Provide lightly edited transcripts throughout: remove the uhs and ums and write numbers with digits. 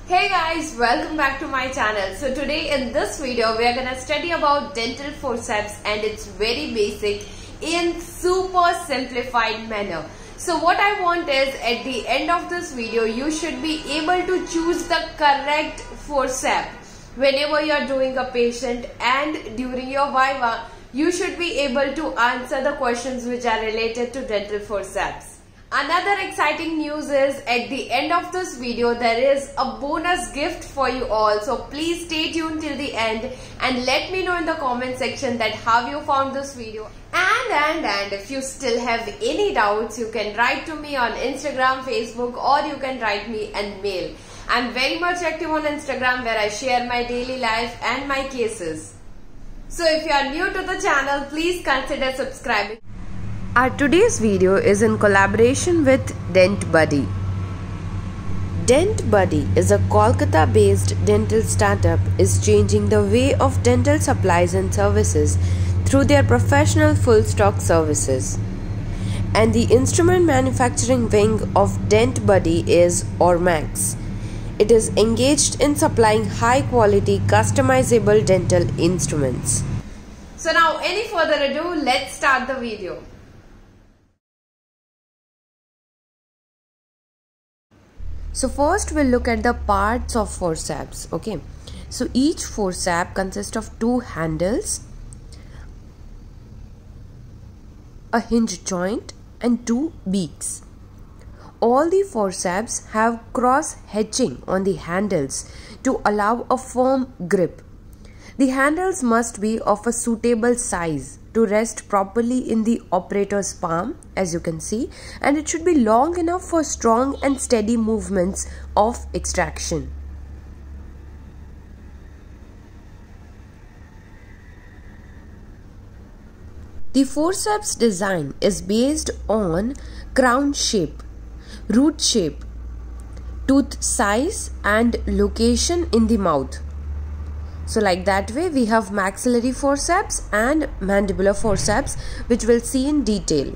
Hey guys, welcome back to my channel. So today in this video we are gonna study about dental forceps, and it's very basic in super simplified manner. So what I want is at the end of this video you should be able to choose the correct forceps whenever you are doing a patient, and during your viva you should be able to answer the questions which are related to dental forceps. Another exciting news is at the end of this video there is a bonus gift for you all. So please stay tuned till the end and let me know in the comment section that how you found this video. And if you still have any doubts, you can write to me on Instagram, Facebook, or you can write me an mail. I'm very much active on Instagram where I share my daily life and my cases. So if you are new to the channel, please consider subscribing. Our today's video is in collaboration with Dent Buddy. Dent Buddy is a Kolkata-based dental startup is changing the way of dental supplies and services through their professional full stock services. And the instrument manufacturing wing of Dent Buddy is Ormax. It is engaged in supplying high quality customizable dental instruments. So now any further ado, let's start the video. So first we'll look at the parts of forceps. Okay, so each forceps consists of two handles, a hinge joint and two beaks. All the forceps have cross hatching on the handles to allow a firm grip. The handles must be of a suitable size to rest properly in the operator's palm, as you can see, and it should be long enough for strong and steady movements of extraction. The forceps design is based on crown shape, root shape, tooth size and location in the mouth. So like that way we have maxillary forceps and mandibular forceps, which we'll see in detail.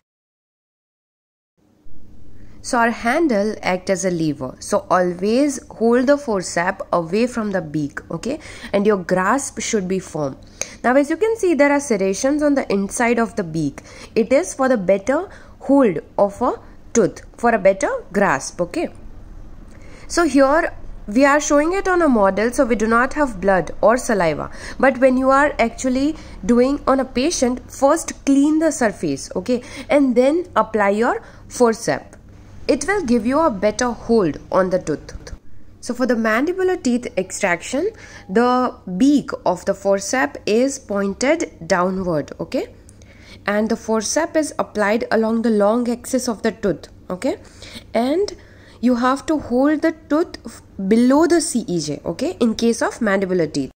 So our handle acts as a lever. So always hold the forceps away from the beak, okay? And your grasp should be firm. Now as you can see, there are serrations on the inside of the beak. It is for the better hold of a tooth, for a better grasp, okay? So here we are showing it on a model, so we do not have blood or saliva. But when you are actually doing on a patient, first clean the surface, okay, and then apply your forceps. It will give you a better hold on the tooth. So for the mandibular teeth extraction, the beak of the forceps is pointed downward, okay, and the forceps is applied along the long axis of the tooth, okay, and you have to hold the tooth below the CEJ, okay, in case of mandibular teeth.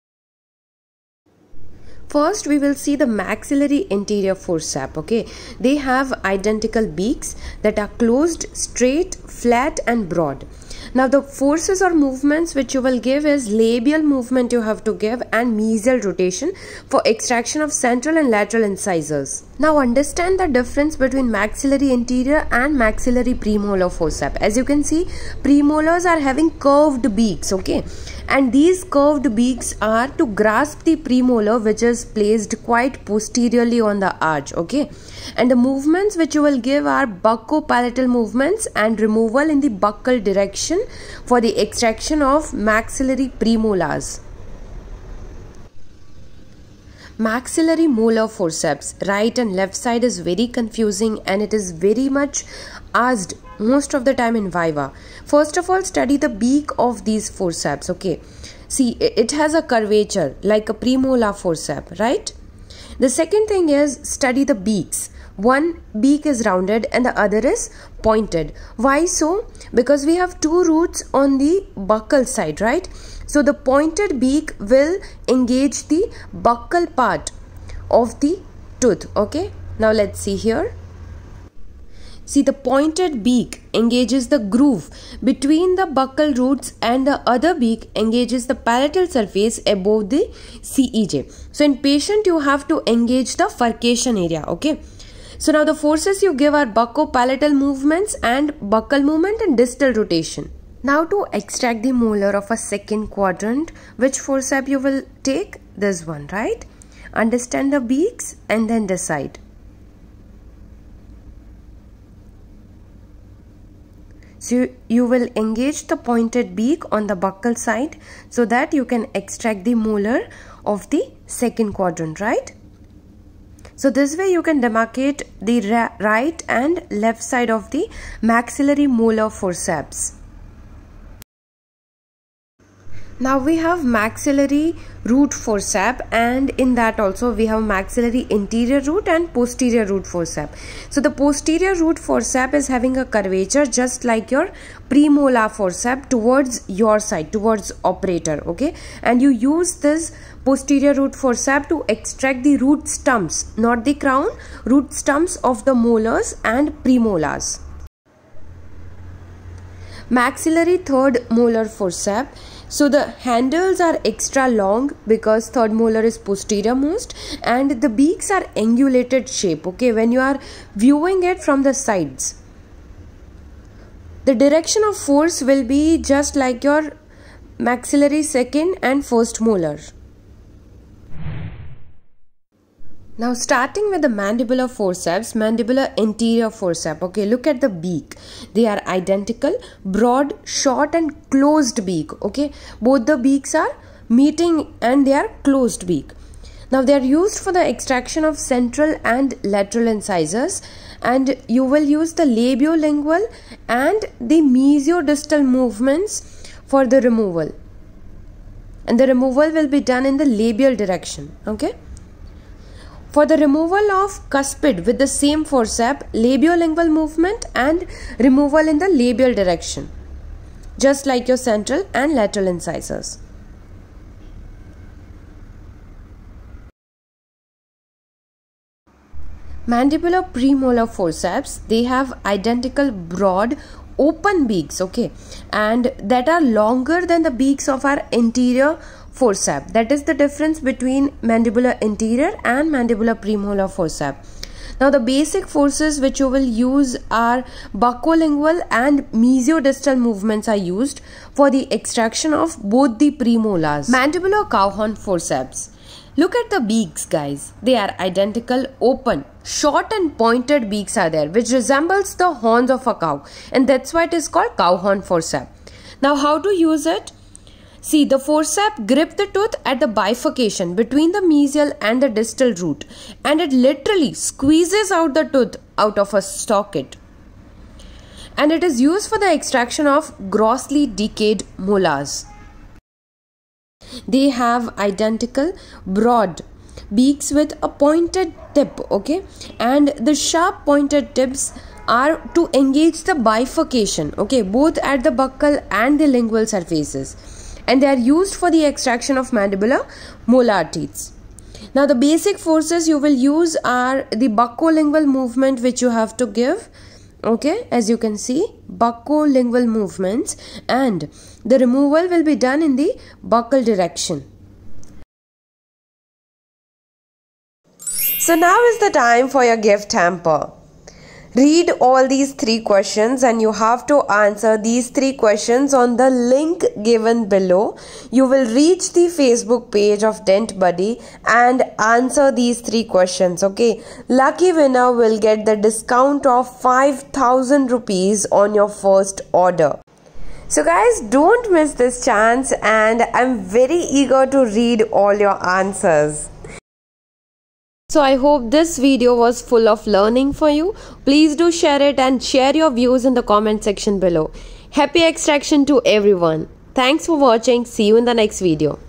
First we will see the maxillary anterior forceps, okay. They have identical beaks that are closed, straight, flat and broad. Now the forces or movements which you will give is labial movement you have to give and mesial rotation for extraction of central and lateral incisors. Now understand the difference between maxillary anterior and maxillary premolar forceps. As you can see, premolars are having curved beaks, okay, and these curved beaks are to grasp the premolar, which is placed quite posteriorly on the arch, okay, and the movements which you will give are bucco-palatal movements and removal in the buccal direction for the extraction of maxillary premolars. Maxillary molar forceps, right and left side, is very confusing and it is very much asked most of the time in viva. First of all, study the beak of these forceps, okay. See, it has a curvature like a premolar forceps, right? The second thing is study the beaks. One beak is rounded and the other is pointed. Why so? Because we have two roots on the buccal side, right? So the pointed beak will engage the buccal part of the tooth, okay. Now let's see here. See, the pointed beak engages the groove between the buccal roots and the other beak engages the palatal surface above the CEJ. So in patient you have to engage the furcation area, okay. So now the forces you give are bucco-palatal movements and buccal movement and distal rotation. Now to extract the molar of a second quadrant, which forceps you will take? This one, right? Understand the beaks and then decide. So you will engage the pointed beak on the buccal side so that you can extract the molar of the second quadrant, right? So this way you can demarcate the right and left side of the maxillary molar forceps. Now we have maxillary root forceps, and in that also we have maxillary anterior root and posterior root forceps. So the posterior root forceps is having a curvature just like your premolar forceps towards your side, towards operator, okay? And you use this posterior root forceps to extract the root stumps, not the crown, root stumps of the molars and premolars. Maxillary third molar forceps. So the handles are extra long because third molar is posterior most, and the beaks are angulated shape, okay, when you are viewing it from the sides. The direction of force will be just like your maxillary second and first molar. Now starting with the mandibular forceps, mandibular anterior forceps, okay, look at the beak. They are identical, broad, short and closed beak, okay. Both the beaks are meeting and they are closed beak. Now they are used for the extraction of central and lateral incisors, and you will use the labiolingual and the mesiodistal movements for the removal. And the removal will be done in the labial direction, okay. For the removal of cuspid with the same forceps, labiolingual movement and removal in the labial direction, just like your central and lateral incisors. Mandibular premolar forceps, they have identical broad open beaks, okay, and that are longer than the beaks of our anterior forceps. That is the difference between mandibular anterior and mandibular premolar forceps. Now the basic forces which you will use are buccolingual and mesiodistal movements are used for the extraction of both the premolars. Mandibular cowhorn forceps. Look at the beaks, guys. They are identical, open, short and pointed beaks are there, which resembles the horns of a cow, and that's why it is called cowhorn forceps. Now how to use it? See, the forceps grip the tooth at the bifurcation between the mesial and the distal root, and it literally squeezes out the tooth out of a socket. And it is used for the extraction of grossly decayed molars. They have identical broad beaks with a pointed tip, okay, and the sharp pointed tips are to engage the bifurcation, okay, both at the buccal and the lingual surfaces, and they are used for the extraction of mandibular molar teeth. Now the basic forces you will use are the buccolingual movement which you have to give, okay, as you can see, buccolingual movements, and the removal will be done in the buccal direction. So now is the time for your gift hamper. Read all these 3 questions and you have to answer these 3 questions on the link given below. You will reach the Facebook page of Dent Buddy and answer these 3 questions, okay. Lucky winner will get the discount of 5,000 rupees on your first order. So guys, don't miss this chance, and I'm very eager to read all your answers. So I hope this video was full of learning for you. Please do share it and share your views in the comment section below. Happy extraction to everyone. Thanks for watching. See you in the next video.